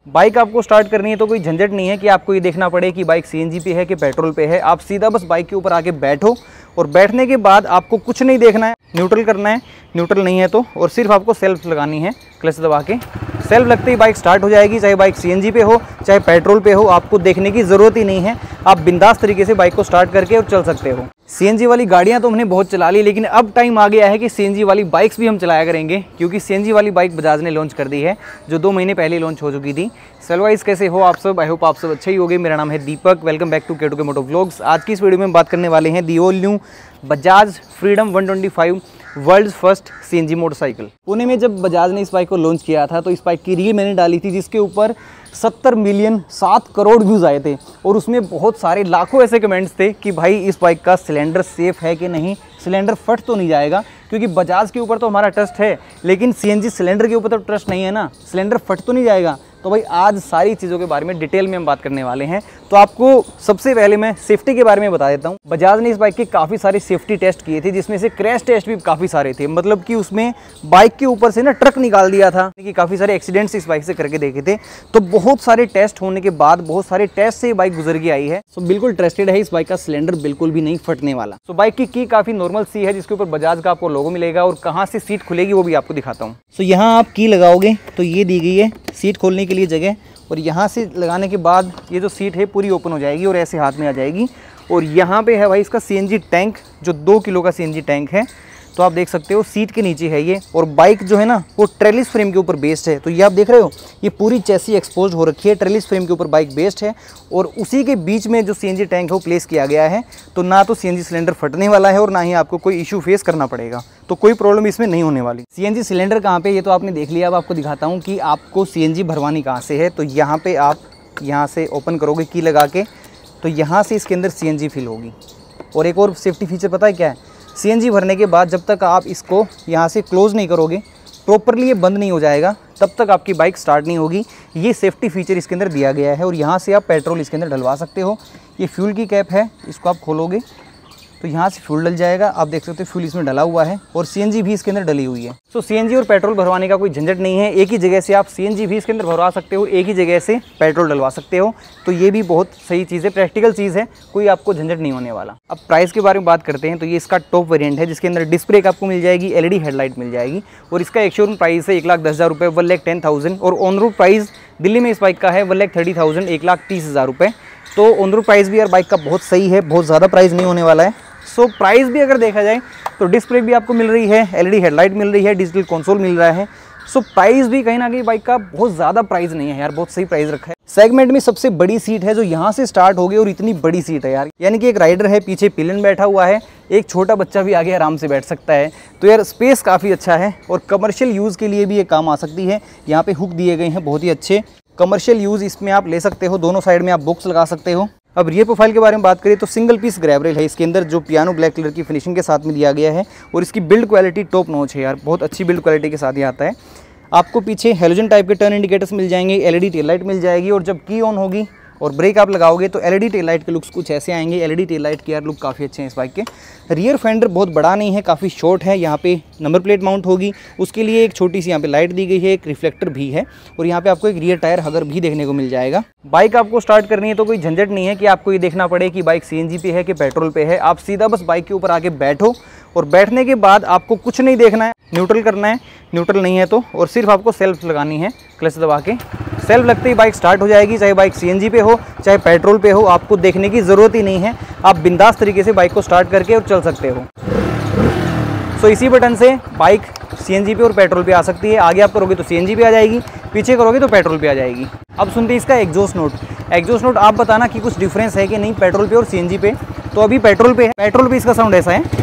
Bike आपको start करनी है तो कोई झंझट नहीं है कि आपको ये देखना पड़े कि बाइक सीएनजी पे है कि पेट्रोल पे है। आप सीधा बस बाइक के ऊपर आके बैठो और बैठने के बाद आपको कुछ नहीं देखना है, न्यूट्रल करना है, न्यूट्रल नहीं है तो, और सिर्फ आपको सेल्फ लगानी है क्लच दबा के। सेल्फ लगते ही बाइक स्टार्ट हो जाएगी, चाहे बाइक सीएनजी पे हो चाहे पेट्रोल पे हो, आपको देखने की ज़रूरत ही नहीं है। आप बिंदास तरीके से बाइक को स्टार्ट करके और चल सकते हो। सीएनजी वाली गाड़ियां तो हमने बहुत चला ली, लेकिन अब टाइम आ गया है कि सीएनजी वाली बाइक्स भी हम चलाया करेंगे, क्योंकि सीएनजी वाली बाइक बजाज ने लॉन्च कर दी है, जो 2 महीने पहले लॉन्च हो चुकी थी। सेलवाइज कैसे हो आप सब? आई होप आप सब अच्छे ही होंगे। मेरा नाम है Deepak, welcome back to K2K moto vlogs. आज की इस वीडियो में हम बात करने वाले हैं the all new Bajaj freedom 125 world first CNG motorcycle. Pune में जब बजाज ने इस बाइक को लॉन्च किया था तो इस बाइक की रील मैंने डाली थी, जिसके ऊपर 70 मिलियन 7 करोड़ व्यूज़ आए थे, और उसमें बहुत सारे लाखों ऐसे कमेंट्स थे कि भाई इस बाइक का सिलेंडर सेफ़ है कि नहीं, सिलेंडर फट तो नहीं जाएगा। क्योंकि बजाज के ऊपर तो हमारा ट्रस्ट है, लेकिन सीएनजी सिलेंडर के ऊपर तो ट्रस्ट नहीं है ना, सिलेंडर फट तो नहीं जाएगा। तो भाई आज सारी चीज़ों के बारे में डिटेल में हम बात करने वाले हैं। तो आपको सबसे पहले मैं सेफ्टी के बारे में बता देता हूँ। बजाज ने इस बाइक के काफ़ी सारे सेफ्टी टेस्ट किए थे, जिसमें से क्रैश टेस्ट भी काफ़ी सारे थे। मतलब कि उसमें बाइक के ऊपर से ना ट्रक निकाल दिया था, कि काफ़ी सारे एक्सीडेंट्स इस बाइक से करके देखे थे। तो बहुत सारे टेस्ट होने के बाद, बहुत सारे टेस्ट से बाइक गुजर के आई है। तो बिल्कुल ट्रस्टेड है, इस बाइक का सिलेंडर बिल्कुल भी नहीं फटने वाला। तो बाइक की काफ़ी नॉर्मल सी है, जिसके ऊपर बजाज का आपको लोगो मिलेगा, और कहाँ से सीट खुलेगी वो भी आपको दिखाता हूँ। तो यहाँ आप की लगाओगे तो ये दी गई है सीट खोलने के लिए जगह, और यहाँ से लगाने के बाद ये जो सीट है पूरी ओपन हो जाएगी और ऐसे हाथ में आ जाएगी। और यहाँ पे है भाई इसका सीएनजी टैंक, जो 2 किलो का सीएनजी टैंक है। तो आप देख सकते हो सीट के नीचे है ये, और बाइक जो है ना वो ट्रेलिस फ्रेम के ऊपर बेस्ड है। तो ये आप देख रहे हो, ये पूरी चेसी एक्सपोज हो रखी है, ट्रेलिस फ्रेम के ऊपर बाइक बेस्ड है, और उसी के बीच में जो सीएनजी टैंक है वो प्लेस किया गया है। तो ना तो सीएनजी सिलेंडर फटने वाला है और ना ही आपको कोई इशू फेस करना पड़ेगा, तो कोई प्रॉब्लम इसमें नहीं होने वाली। सीएनजी सिलेंडर कहाँ पे, ये तो आपने देख लिया। अब आपको दिखाता हूँ कि आपको सीएनजी भरवानी कहाँ से है। तो यहाँ पे आप यहाँ से ओपन करोगे की लगा के, तो यहाँ से इसके अंदर सीएनजी फिल होगी। और एक और सेफ्टी फीचर पता है क्या है, सीएनजी भरने के बाद जब तक आप इसको यहाँ से क्लोज़ नहीं करोगे, प्रॉपरली ये बंद नहीं हो जाएगा, तब तक आपकी बाइक स्टार्ट नहीं होगी। ये सेफ्टी फीचर इसके अंदर दिया गया है। और यहाँ से आप पेट्रोल इसके अंदर डलवा सकते हो। ये फ्यूल की कैप है, इसको आप खोलोगे तो यहाँ से फ्यूल डल जाएगा। आप देख सकते हो फ्यूल इसमें डला हुआ है, और सीएनजी भी इसके अंदर डली हुई है। सो सीएनजी और पेट्रोल भरवाने का कोई झंझट नहीं है। एक ही जगह से आप सीएनजी भी इसके अंदर भरवा सकते हो, एक ही जगह से पेट्रोल डलवा सकते हो। तो ये भी बहुत सही चीज़ है, प्रैक्टिकल चीज़ है, कोई आपको झंझट नहीं होने वाला। अब प्राइस के बारे में बात करते हैं। तो ये इसका टॉप वेरिएंट है, जिसके अंदर डिस्क ब्रेक आपको मिल जाएगी, एलईडी हेडलाइट मिल जाएगी, और इसका एक शोरूम प्राइस है 1,10,000 रुपये, 1,10,000। और ऑन रोड प्राइस दिल्ली में इस बाइक का है 1,30,000, 1,30,000 रुपये। तो ऑन रोड प्राइस भी यार बाइक का बहुत सही है, बहुत ज़्यादा प्राइस नहीं होने वाला है। सो प्राइस भी अगर देखा जाए तो डिस्क ब्रेक भी आपको मिल रही है, एलईडी हेडलाइट मिल रही है, डिजिटल कंसोल मिल रहा है। सो प्राइस भी कहीं ना कहीं बाइक का बहुत ज़्यादा प्राइस नहीं है यार, बहुत सही प्राइस रखा है। सेगमेंट में सबसे बड़ी सीट है जो यहाँ से स्टार्ट होगी, और इतनी बड़ी सीट है यार, यानी कि एक राइडर है, पीछे पिलियन बैठा हुआ है, एक छोटा बच्चा भी आगे आराम से बैठ सकता है। तो यार स्पेस काफ़ी अच्छा है, और कमर्शियल यूज़ के लिए भी ये काम आ सकती है। यहाँ पे हुक दिए गए हैं बहुत ही अच्छे, कमर्शियल यूज़ इसमें आप ले सकते हो। दोनों साइड में आप बुक्स लगा सकते हो। अब रियर प्रोफाइल के बारे में बात करें तो सिंगल पीस ग्रैब रेल है इसके अंदर, जो पियानो ब्लैक कलर की फिनिशिंग के साथ में दिया गया है। और इसकी बिल्ड क्वालिटी टॉप नॉच है यार, बहुत अच्छी बिल्ड क्वालिटी के साथ ही आता है। आपको पीछे हेलोजन टाइप के टर्न इंडिकेटर्स मिल जाएंगे, एलईडी टेल लाइट मिल जाएगी, और जब की ऑन होगी और ब्रेक आप लगाओगे तो एलईडी टेल लाइट के लुक्स कुछ ऐसे आएंगे। एलईडी टेल लाइट के यार लुक काफ़ी अच्छे हैं इस बाइक के। रियर फेंडर बहुत बड़ा नहीं है, काफ़ी शॉर्ट है। यहाँ पे नंबर प्लेट माउंट होगी, उसके लिए एक छोटी सी यहाँ पे लाइट दी गई है, एक रिफ्लेक्टर भी है, और यहाँ पे आपको एक रियर टायर हगर भी देखने को मिल जाएगा। बाइक आपको स्टार्ट करनी है तो कोई झंझट नहीं है कि आपको ये देखना पड़े कि बाइक सीएनजी पे है कि पेट्रोल पे है। आप सीधा बस बाइक के ऊपर आके बैठो, और बैठने के बाद आपको कुछ नहीं देखना है, न्यूट्रल करना है, न्यूट्रल नहीं है तो, और सिर्फ आपको सेल्फ लगानी है क्लच दबा के। सेल्फ लगते ही बाइक स्टार्ट हो जाएगी, चाहे बाइक सीएनजी पे हो चाहे पेट्रोल पे हो, आपको देखने की ज़रूरत ही नहीं है। आप बिंदास तरीके से बाइक को स्टार्ट करके और चल सकते हो। सो इसी बटन से बाइक सीएनजी पे और पेट्रोल पे आ सकती है। आगे आप करोगे तो सीएनजी पे आ जाएगी, पीछे करोगे तो पेट्रोल पे आ जाएगी। अब सुनते हैं इसका एग्जॉस्ट नोट। एग्जॉस्ट नोट आप बताना कि कुछ डिफरेंस है कि नहीं पेट्रोल पे और सीएनजी पे। तो अभी पेट्रोल पे है, पेट्रोल पे इसका साउंड ऐसा है,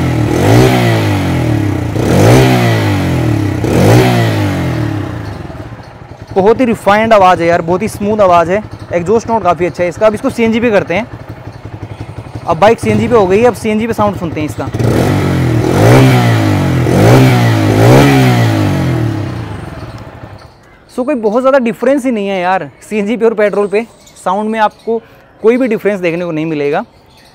बहुत ही रिफाइंड आवाज़ है यार, बहुत ही स्मूथ आवाज़ है। एग्जॉस्ट नोट काफ़ी अच्छा है इसका। अब इसको सीएनजी पे करते हैं। अब बाइक सीएनजी पे हो गई है, अब सीएनजी पे साउंड सुनते हैं इसका। सो कोई बहुत ज़्यादा डिफरेंस ही नहीं है यार सीएनजी पे और पेट्रोल पे। साउंड में आपको कोई भी डिफरेंस देखने को नहीं मिलेगा।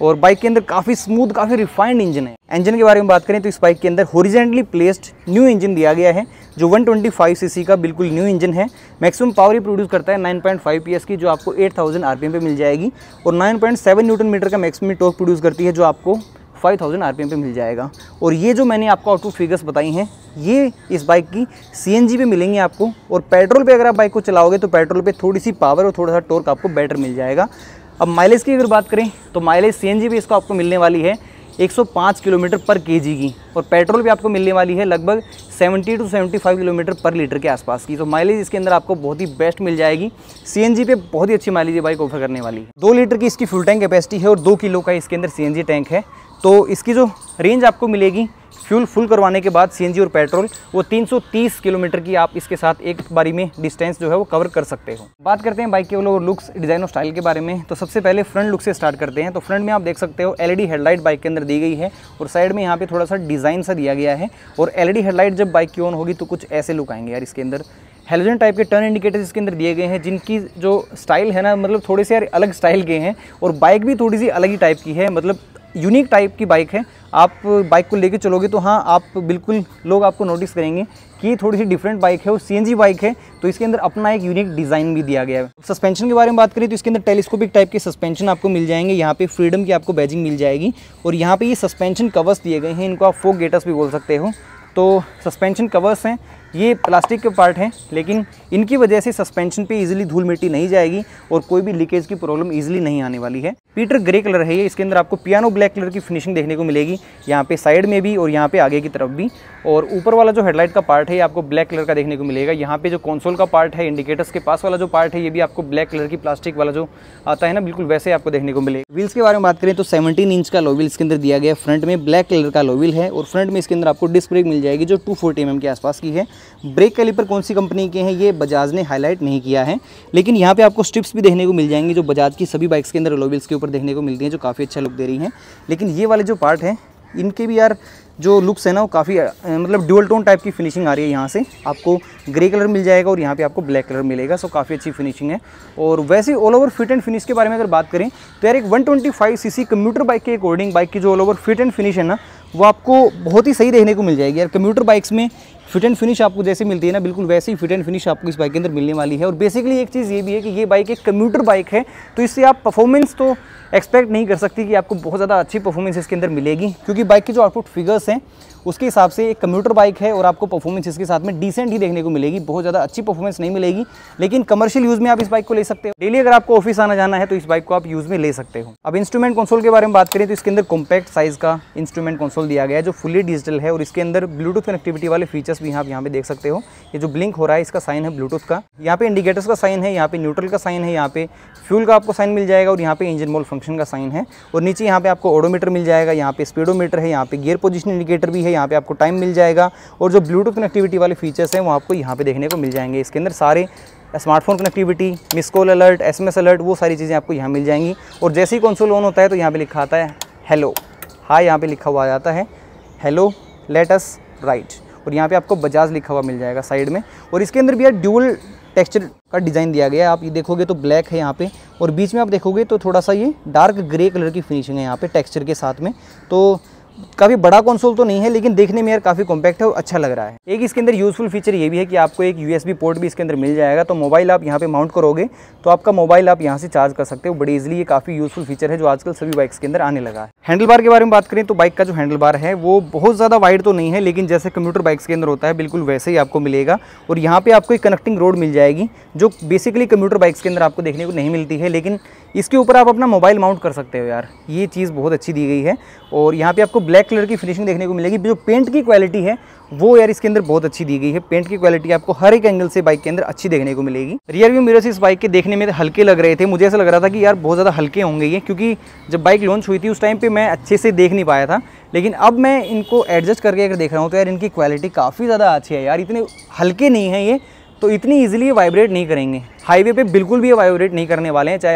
और बाइक के अंदर काफ़ी स्मूथ, काफ़ी रिफाइंड इंजन है। इंजन के बारे में बात करें तो इस बाइक के अंदर हॉरिजॉन्टली प्लेस्ड न्यू इंजन दिया गया है, जो 125 सीसी का बिल्कुल न्यू इंजन है। मैक्सिमम पावर ही प्रोड्यूस करता है 9.5 PS की, जो आपको 8000 RPM पे मिल जाएगी, और 9.7 न्यूटन मीटर का मैक्सिमम टॉर्क प्रोड्यूस करती है, जो आपको 5000 RPM पे मिल जाएगा। और ये जो मैंने आपको आउटपुट फिगर्स बताई हैं, ये इस बाइक की CNG पे मिलेंगी आपको। और पेट्रोल पे अगर आप बाइक को चलाओगे तो पेट्रोल पे थोड़ी सी पावर और थोड़ा सा टॉर्क आपको बेटर मिल जाएगा। अब माइलेज की अगर बात करें तो माइलेज CNG पे इसको आपको मिलने वाली है 105 किलोमीटर पर kg की, और पेट्रोल पे आपको मिलने वाली है लगभग 70 to 75 किलोमीटर पर लीटर के आसपास की। तो माइलेज इसके अंदर आपको बहुत ही बेस्ट मिल जाएगी। CNG पे बहुत ही अच्छी माइलेज ये बाइक ऑफर करने वाली है। 2 लीटर की इसकी फ्यूल टैंक कैपेसिटी है और 2 किलो का इसके अंदर CNG टैंक है। तो इसकी जो रेंज आपको मिलेगी फ्यूल फुल करवाने के बाद CNG और पेट्रोल, वो 330 किलोमीटर की आप इसके साथ एक बारी में डिस्टेंस जो है वो कवर कर सकते हो। बात करते हैं बाइक के ओवरऑल लुक्स, डिज़ाइन और स्टाइल के बारे में। तो सबसे पहले फ्रंट लुक से स्टार्ट करते हैं। तो फ्रंट में आप देख सकते हो LED हेडलाइट बाइक के अंदर दी गई है, और साइड में यहाँ पे थोड़ा सा डिज़ाइन सा दिया गया है। और LED हेडलाइट जब बाइक की ऑन होगी तो कुछ ऐसे लुक आएंगे यार। इसके अंदर हेलोजन टाइप के टर्न इंडिकेटर्स इसके अंदर दिए गए हैं, जिनकी जो स्टाइल है ना, मतलब थोड़े से यार अलग स्टाइल के हैं, और बाइक भी थोड़ी सी अलग ही टाइप की है, मतलब यूनिक टाइप की बाइक है। आप बाइक को लेके चलोगे तो हाँ, आप बिल्कुल लोग आपको नोटिस करेंगे कि थोड़ी सी डिफरेंट बाइक है और CNG बाइक है, तो इसके अंदर अपना एक यूनिक डिज़ाइन भी दिया गया है। सस्पेंशन के बारे में बात करें तो इसके अंदर टेलीस्कोपिक टाइप के सस्पेंशन आपको मिल जाएंगे। यहाँ पे फ्रीडम की आपको बैजिंग मिल जाएगी, और यहाँ पे ये सस्पेंशन कवर्स दिए गए हैं, इनको आप फोक गेटर्स भी बोल सकते हो। तो सस्पेंशन कवर्स हैं, ये प्लास्टिक के पार्ट हैं, लेकिन इनकी वजह से सस्पेंशन पे इजीली धूल मिट्टी नहीं जाएगी और कोई भी लीकेज की प्रॉब्लम इजीली नहीं आने वाली है। पीटर ग्रे कलर है ये, इसके अंदर आपको पियानो ब्लैक कलर की फिनिशिंग देखने को मिलेगी, यहाँ पे साइड में भी और यहाँ पे आगे की तरफ भी। और ऊपर वाला जो हेडलाइट का पार्ट है ये आपको ब्लैक कलर का देखने को मिलेगा। यहाँ पे जो कंसोल का पार्ट है, इंडिकेटर्स के पास वाला जो पार्ट है, ये भी आपको ब्लैक कलर की प्लास्टिक वाला जो आता है ना, बिल्कुल वैसे आपको देखने को मिलेगा। व्हील्स के बारे में बात करें तो 17 इंच का लो व्हील इसके अंदर दिया गया। फ्रंट में ब्लैक कलर का लो व्हील है, और फ्रंट में इसके अंदर आपको डिस्क ब्रेक मिल जाएगी, जो 240 mm के आसपास की है। ब्रेक कैलिपर कौन सी कंपनी के हैं ये बजाज ने हाईलाइट नहीं किया है, लेकिन यहाँ पे आपको स्ट्रिप्स भी देखने को मिल जाएंगी, जो बजाज की सभी बाइक्स के अंदर लो व्हील्स के ऊपर देखने को मिलती हैं, जो काफ़ी अच्छा लुक दे रही हैं। लेकिन ये वाले जो पार्ट हैं, इनके भी यार जो लुक्स है ना, वो काफ़ी मतलब ड्यूअल टोन टाइप की फिनिशिंग आ रही है। यहाँ से आपको ग्रे कलर मिल जाएगा और यहाँ पे आपको ब्लैक कलर मिलेगा, सो काफ़ी अच्छी फिनिशिंग है। और वैसे all over fit and finish के बारे में अगर बात करें तो यार एक 125 सीसी कम्यूटर बाइक के अकॉर्डिंग बाइक की जो all over fit and finish है ना, वो आपको बहुत ही सही देखने को मिल जाएगी यार। कम्यूटर बाइक्स में फिट एंड फिनिश आपको जैसे मिलती है ना, बिल्कुल वैसे ही फिट एंड फिनिश आपको इस बाइक के अंदर मिलने वाली है। और बेसिकली एक चीज़ ये भी है कि ये बाइक एक कम्यूटर बाइक है, तो इससे आप परफॉर्मेंस तो एक्सपेक्ट नहीं कर सकती कि आपको बहुत ज़्यादा अच्छी परफॉर्मेंस इसके अंदर मिलेगी, क्योंकि बाइक की जो आउटपुट फिगर्स हैं उसके हिसाब से एक कम्यूटर बाइक है, और आपको परफॉर्मेंस इसके साथ में डिसेंट ही देखने को मिलेगी। बहुत ज़्यादा अच्छी परफॉर्मेंस नहीं मिलेगी, लेकिन कमर्शियल यूज़ में आप इस बाइक को ले सकते हो। डेली अगर आपको ऑफिस आना जाना है तो इस बाइक को आप यूज़ में ले सकते हो। अब इंस्ट्रूमेंट कंसोल के बारे में बात करें तो इसके अंदर कॉम्पैक्ट साइज़ का इंस्ट्रूमेंट कंसोल दिया गया है, जो फुली डिजिटल है, और इसके अंदर ब्लूटूथ कनेक्टिविटी वाले फीचर्स भी आप यहाँ पे देख सकते हो। ये जो ब्लिंक हो रहा है इसका साइन है ब्लूटूथ का, यहाँ पे इंडिकेटर्स का साइन है, यहाँ पे न्यूट्रल का साइन है, यहाँ पे फ्यूल का आपको साइन मिल जाएगा, और यहाँ पे इंजन मोड फंक्शन का साइन है। और नीचे यहाँ पे आपको ओडोमीटर मिल जाएगा, यहाँ पे स्पीडोमीटर है, यहाँ पे गियर पोजीशन इंडिकेटर भी है, यहाँ पे आपको टाइम मिल जाएगा। और जो ब्लूटूथ कनेक्टिविटी वाले फीचर्स हैं वो आपको यहाँ पे देखने को मिल जाएंगे। इसके अंदर सारे smartphone connectivity, miss call alert, SMS alert, वो सारी चीज़ें आपको यहाँ मिल जाएंगी। और जैसे ही कंसोल ऑन होता है तो यहाँ पे लिखा आता है हेलो हाय, यहाँ पे लिखा हुआ आ जाता है हेलो लेट अस राइड, और यहाँ पे आपको बजाज लिखा हुआ मिल जाएगा साइड में। और इसके अंदर भी यार ड्यूअल टेक्सचर का डिज़ाइन दिया गया है। आप ये देखोगे तो ब्लैक है यहाँ पे, और बीच में आप देखोगे तो थोड़ा सा ये डार्क ग्रे कलर की फिनिशिंग है यहाँ पे टेक्सचर के साथ में। तो काफ़ी बड़ा कंसोल तो नहीं है, लेकिन देखने में यार काफ़ी कॉम्पैक्ट है और अच्छा लग रहा है। एक इसके अंदर यूज़फुल फीचर ये भी है कि आपको एक USB पोर्ट भी इसके अंदर मिल जाएगा, तो मोबाइल आप यहाँ पे माउंट करोगे तो आपका मोबाइल आप यहाँ से चार्ज कर सकते हो बड़ी इजीली। ये काफ़ी यूज़फुल फीचर है जो आजकल सभी बाइक्स के अंदर आने लगा है। हैंडल बार के बारे में बात करें तो बाइक का जो हैंडल बार है वो बहुत ज़्यादा वाइड तो नहीं है, लेकिन जैसे कम्यूटर बाइक्स के अंदर होता है बिल्कुल वैसे ही आपको मिलेगा। और यहाँ पे आपको एक कनेक्टिंग रोड मिल जाएगी, जो बेसिकली कम्यूटर बाइक्स के अंदर आपको देखने को नहीं मिलती है, लेकिन इसके ऊपर आप अपना मोबाइल माउंट कर सकते हो यार। ये चीज़ बहुत अच्छी दी गई है। और यहाँ पे आपको ब्लैक कलर की फिनिशिंग देखने को मिलेगी। जो पेंट की क्वालिटी है वो यार इसके अंदर बहुत अच्छी दी गई है। पेंट की क्वालिटी आपको हर एक एंगल से बाइक के अंदर अच्छी देखने को मिलेगी। रियर व्यू मिरर्स इस बाइक के देखने में हल्के लग रहे थे, मुझे ऐसा लग रहा था कि यार बहुत ज़्यादा हल्के होंगे ये, क्योंकि जब बाइक लॉन्च हुई थी उस टाइम पे मैं अच्छे से देख नहीं पाया था, लेकिन अब मैं इनको एडजस्ट करके अगर देख रहा हूँ तो यार इनकी क्वालिटी काफ़ी ज़्यादा अच्छी है यार। इतने हल्के नहीं है ये, तो इतनी ईजिली वाइब्रेट नहीं करेंगे। हाईवे पे बिल्कुल भी वाइब्रेट नहीं करने वाले हैं, चाहे आप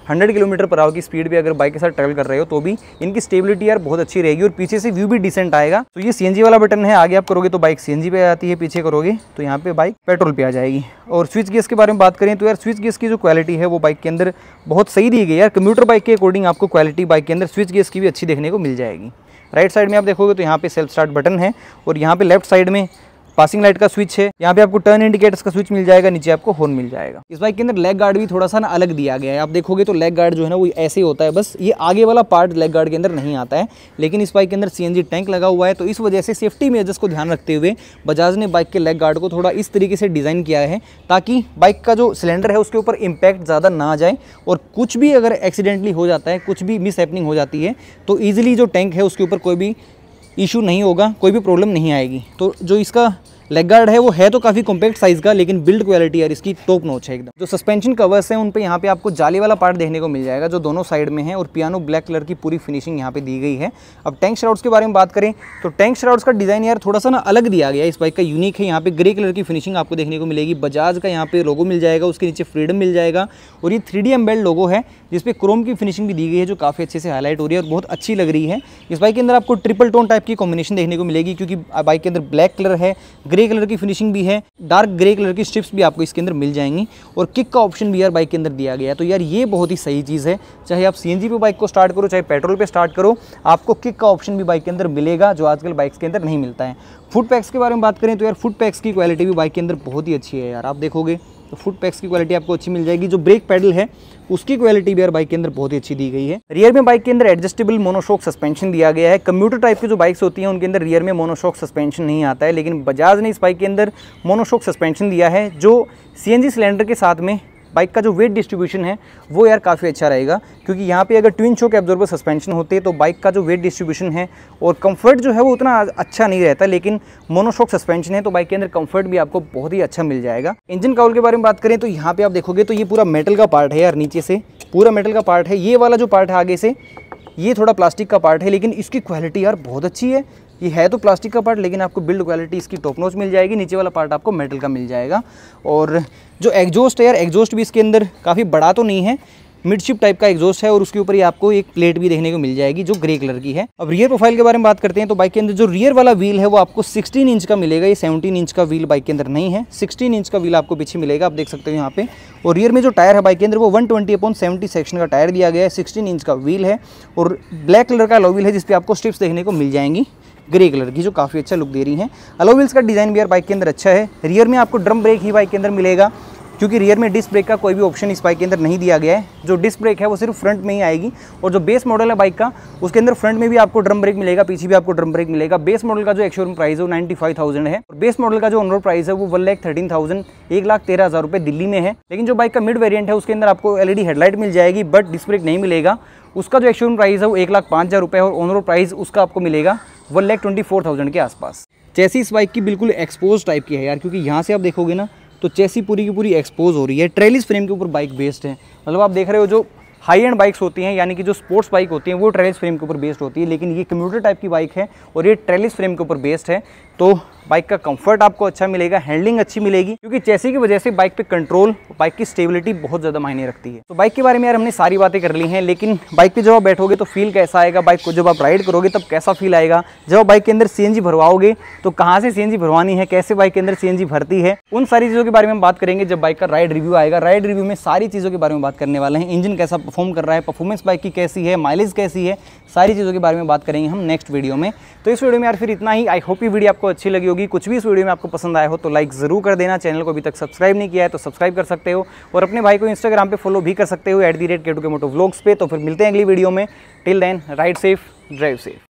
100 किलोमीटर पर आवर की स्पीड पे अगर बाइक के साथ ट्रैवल कर रहे हो तो भी इनकी स्टेबिलिटी यार बहुत अच्छी रहेगी और पीछे से व्यू भी डिसेंट आएगा। तो ये CNG वाला बटन है, आगे आप करोगे तो बाइक CNG पे आती है, पीछे करोगे तो यहाँ पे बाइक पेट्रोल पे आ जाएगी। और स्विच गियर्स के बारे में बात करें तो यार स्विच गियर्स की जो क्वालिटी है वो बाइक के अंदर बहुत सही दी गई है यार। कम्यूटर बाइक के अकॉर्डिंग आपको क्वालिटी बाइक के अंदर स्विच गियर्स की भी अच्छी देखने को मिल जाएगी। राइट साइड में आप देखोगे तो यहाँ पे सेल्फ स्टार्ट बटन है और यहाँ पे लेफ्ट साइड में पासिंग लाइट का स्विच है। यहाँ पे आपको टर्न इंडिकेटर्स का स्विच मिल जाएगा, नीचे आपको हॉर्न मिल जाएगा। इस बाइक के अंदर लेग गार्ड भी थोड़ा सा ना अलग दिया गया है। आप देखोगे तो लेग गार्ड जो है ना वो ऐसे ही होता है, बस ये आगे वाला पार्ट लेग गार्ड के अंदर नहीं आता है। लेकिन इस बाइक के अंदर CNG टैंक लगा हुआ है तो इस वजह से सेफ्टी मेजर्स को ध्यान रखते हुए बजाज ने बाइक के लेग गार्ड को थोड़ा इस तरीके से डिज़ाइन किया है ताकि बाइक का जो सिलेंडर है उसके ऊपर इम्पैक्ट ज़्यादा ना आ जाए और कुछ भी अगर एक्सीडेंटली हो जाता है, कुछ भी मिस हैपनिंग हो जाती है तो ईजिली जो टैंक है उसके ऊपर कोई भी इशू नहीं होगा, कोई भी प्रॉब्लम नहीं आएगी। तो जो इसका लेग गार्ड है वो है तो काफ़ी कॉम्पैक्ट साइज़ का, लेकिन बिल्ड क्वालिटी यार इसकी टॉप नॉच है एकदम। जो सस्पेंशन कवर्स हैं उन पे यहाँ पे आपको जाली वाला पार्ट देखने को मिल जाएगा जो दोनों साइड में है और पियानो ब्लैक कलर की पूरी फिनिशिंग यहाँ पे दी गई है। अब टैंक श्राउड्स के बारे में बात करें तो टैंक श्राउड्स का डिज़ाइन यार थोड़ा सा ना अलग दिया गया है, इस बाइक का यूनिक है। यहाँ पे ग्रे कलर की फिनिशिंग आपको देखने को मिलेगी, बजाज का यहाँ पे लोगो मिल जाएगा, उसके नीचे फ्रीडम मिल जाएगा और ये 3D एम्बेल्ड लोगो है जिसपे क्रोम की फिनिशिंग भी दी गई है जो काफ़ी अच्छे से हाईलाइट हो रही है और बहुत अच्छी लग रही है। इस बाइक के अंदर आपको ट्रिपल टोन टाइप की कॉम्बिनेशन देखने को मिलेगी क्योंकि बाइक के अंदर ब्लैक कलर है, ग्रे कलर की फिनिशिंग भी है, डार्क ग्रे कलर की स्ट्रिप्स भी आपको इसके अंदर मिल जाएंगी और किक का ऑप्शन भी यार बाइक के अंदर दिया गया है। तो यार ये बहुत ही सही चीज़ है, चाहे आप CNG पे बाइक को स्टार्ट करो चाहे पेट्रोल पे स्टार्ट करो, आपको किक का ऑप्शन भी बाइक के अंदर मिलेगा जो आजकल बाइक्स के अंदर नहीं मिलता है। फुट पैक्स के बारे में बात करें तो यार फुट पैक्स की क्वालिटी भी बाइक के अंदर बहुत ही अच्छी है यार। आप देखोगे तो फुट पैक्स की क्वालिटी आपको अच्छी मिल जाएगी। जो ब्रेक पैडल है उसकी क्वालिटी भी यार बाइक के अंदर बहुत ही अच्छी दी गई है। रियर में बाइक के अंदर एडजस्टेबल मोनोशॉक सस्पेंशन दिया गया है। कम्यूटर टाइप की जो बाइक्स होती हैं उनके अंदर रियर में मोनोशॉक सस्पेंशन नहीं आता है, लेकिन बजाज ने इस बाइक के अंदर मोनोशॉक सस्पेंशन दिया है जो CNG सिलेंडर के साथ में बाइक का जो वेट डिस्ट्रीब्यूशन है वो यार काफ़ी अच्छा रहेगा क्योंकि यहाँ पे अगर ट्विन शॉक एब्जॉर्बर सस्पेंशन होते तो बाइक का जो वेट डिस्ट्रीब्यूशन है और कंफर्ट जो है वो उतना अच्छा नहीं रहता, लेकिन मोनोशॉक सस्पेंशन है तो बाइक के अंदर कंफर्ट भी आपको बहुत ही अच्छा मिल जाएगा। इंजन काउल के बारे में बात करें तो यहाँ पे आप देखोगे तो ये पूरा मेटल का पार्ट है यार, नीचे से पूरा मेटल का पार्ट है। ये वाला जो पार्ट है आगे से ये थोड़ा प्लास्टिक का पार्ट है, लेकिन इसकी क्वालिटी यार बहुत अच्छी है। ये है तो प्लास्टिक का पार्ट लेकिन आपको बिल्ड क्वालिटी इसकी टॉप नॉच मिल जाएगी। नीचे वाला पार्ट आपको मेटल का मिल जाएगा और जो एग्जॉस्ट है यार, एग्जॉस्ट भी इसके अंदर काफ़ी बड़ा तो नहीं है, मिडशिप टाइप का एग्जॉस्ट है और उसके ऊपर ही आपको एक प्लेट भी देखने को मिल जाएगी जो ग्रे कलर की है। अब रियर प्रोफाइल के बारे में बात करते हैं तो बाइक के अंदर जो रियर वाला व्हील है वो आपको 16 इंच का मिलेगा। ये 17 इंच का व्हील बाइक के अंदर नहीं है, 16 इंच का व्हील आपको पीछे मिलेगा, आप देख सकते हो यहाँ पे। और रियर में जो टायर है बाइक के अंदर वो 120/70 सेक्शन का टायर दिया गया है, 16 इंच का व्हील है और ब्लैक कलर का अलॉय व्हील है जिसपे आपको स्ट्रिप्स देखने को मिल जाएंगी ग्रे कलर की जो काफ़ी अच्छा लुक दे रही हैं। अलॉय व्हील्स का डिज़ाइन भी यार बाइक के अंदर अच्छा है। रियर में आपको ड्रम ब्रेक ही बाइक के अंदर मिलेगा क्योंकि रियर में डिस्क ब्रेक का कोई भी ऑप्शन इस बाइक के अंदर नहीं दिया गया है। जो डिस्क ब्रेक है वो सिर्फ फ्रंट में ही आएगी और जो बेस मॉडल है बाइक का उसके अंदर फ्रंट में भी आपको ड्रम ब्रेक मिलेगा, पीछे भी आपको ड्रम ब्रेक मिलेगा। बेस मॉडल का जो एक शोरूम प्राइस है वो 95,000 है और बेस मॉडल का जो ऑन रोड प्राइस है वो 1,13,000 1,13,000 रुपये दिल्ली में है। लेकिन जो बाइक का मिड वेरियंट है उसके अंदर आपको LED हेडलाइट मिल जाएगी बट डिस्क ब्रेक नहीं मिलेगा। उसका जो एक शोरूम प्राइस है वो 1,05,000 रुपये और ऑन रोड प्राइस उसका आपको मिलेगा 1,24,000 के आसपास। चेसी इस बाइक की बिल्कुल एक्सपोज टाइप की है यार, क्योंकि यहाँ से आप देखोगे ना तो चेसी पूरी की पूरी एक्सपोज हो रही है। ट्रेलिस फ्रेम के ऊपर बाइक बेस्ड है, मतलब आप देख रहे हो जो हाई एंड बाइक्स होती हैं यानी कि जो स्पोर्ट्स बाइक होती हैं वो ट्रेलिस फ्रेम के ऊपर बेस्ड होती है, लेकिन ये कम्यूटर टाइप की बाइक है और ये ट्रेलिस फ्रेम के ऊपर बेस्ड है। तो बाइक का कंफर्ट आपको अच्छा मिलेगा, हैंडलिंग अच्छी मिलेगी क्योंकि चेसी की वजह से बाइक पे कंट्रोल, बाइक की स्टेबिलिटी बहुत ज़्यादा मायने रखती है। तो बाइक के बारे में यार हमने सारी बातें कर ली हैं, लेकिन बाइक पे जब आप बैठोगे तो फील कैसा आएगा, बाइक को जब आप राइड करोगे तब कैसा फील आएगा, जब आप बाइक के अंदर CNG भरवाओगे तो कहाँ से CNG भरवानी है, कैसे बाइक के अंदर CNG भरती है, उन सारी चीज़ों के बारे में हम बात करेंगे जब बाइक का राइड रिव्यू आएगा। राइड रिव्यू में सारी चीज़ों के बारे में बात करने वाले हैं। इंजन कैसा परफॉर्म कर रहा है, परफॉर्मेंस बाइक की कैसी है, माइलेज कैसी है, सारी चीज़ों के बारे में बात करेंगे हम नेक्स्ट वीडियो में। तो इस वीडियो में यार फिर इतना ही। आई होप ये वीडियो आपको अच्छी लगी होगी। कुछ भी इस वीडियो में आपको पसंद आया हो तो लाइक ज़रूर कर देना। चैनल को अभी तक सब्सक्राइब नहीं किया है तो सब्सक्राइब कर सकते हो और अपने भाई को इंस्टाग्राम पे फॉलो भी कर सकते हो @K2K Moto Vlogs पे। तो फिर मिलते हैं अगली वीडियो में। Till then ride safe, drive safe.